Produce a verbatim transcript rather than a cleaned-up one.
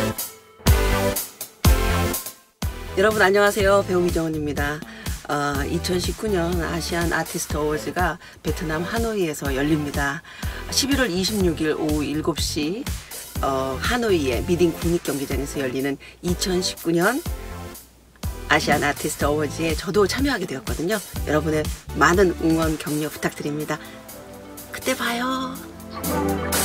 여러분 안녕하세요. 배우 이정은입니다. 어, 이천십구 년 아시안 아티스트 어워즈가 베트남 하노이에서 열립니다. 십일월 이십육일 오후 일곱 시 어, 하노이의 미딩 국립경기장에서 열리는 이천십구 년 아시안 아티스트 어워즈에 저도 참여하게 되었거든요. 여러분의 많은 응원 격려 부탁드립니다. 그때 봐요.